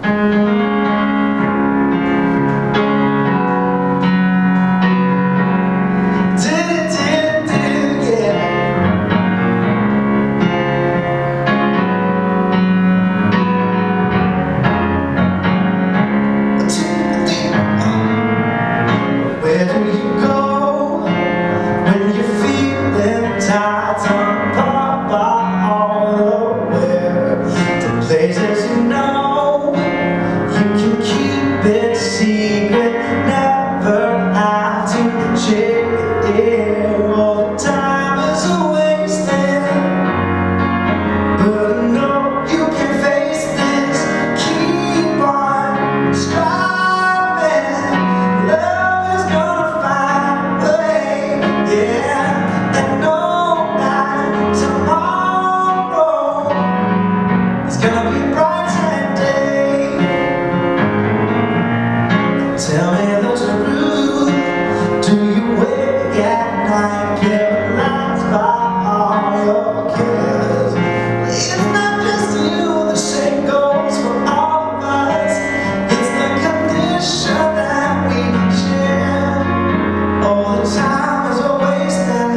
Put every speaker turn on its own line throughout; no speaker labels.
Places you know you can keep it secret, never have to share it. All the time is a wasted, but I know you can face this. Keep on striving, love is gonna find a way, yeah. And know that tomorrow it's gonna be a bright day. Tell me the truth. Do you wake at night, paralyzed by all your cares? It's not just you, the same goes for all of us. It's the condition that we share. All the time is a wasted,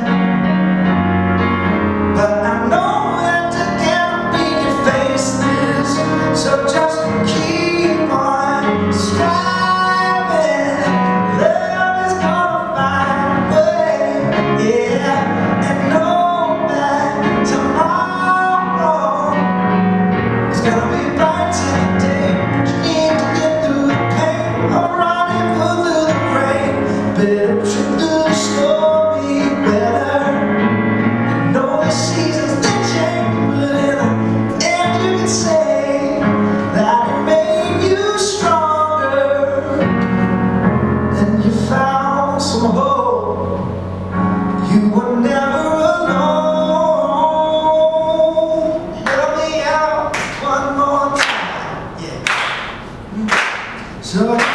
but I know that together we can face this. So just keep on striving. Love is gonna find a way, yeah. And know that tomorrow is gonna be a brighter day. But you need to get through the pain of running through the rain. Better trip through the stormy weather. You know the seasons they change, but in the end you can say that it made you stronger, and you found some hope. You were never alone. Help me out one more time, yeah. So